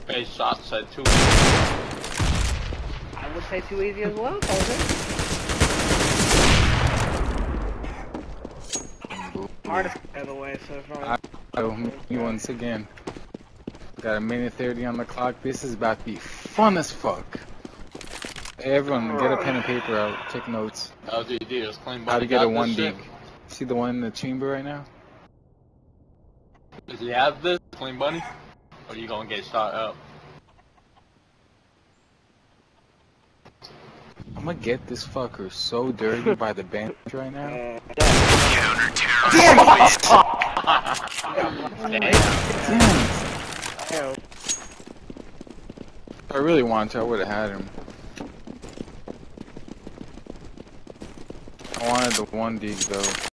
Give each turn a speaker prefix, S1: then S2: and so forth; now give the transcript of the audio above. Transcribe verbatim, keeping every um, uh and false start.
S1: Okay, shot said too.
S2: I would say too easy as well, Jose. Hardest by the way, so probably.
S3: Oh, me once again. Got a minute thirty on the clock. This is about to be fun as fuck. Hey, everyone, get a pen and paper out. Take notes.
S1: L G D is clean bunny.
S3: How to get
S1: got
S3: a
S1: this
S3: one
S1: shit?
S3: dig. See the one in the chamber right now?
S1: Does he have this clean bunny? Or you gonna get shot up?
S3: I'm gonna get this fucker so dirty by the bench right now.
S2: Uh,
S3: Damn it!
S1: Damn.
S3: Damn.
S2: yeah.
S3: If I really wanted to, I would have had him. I wanted the one dig though.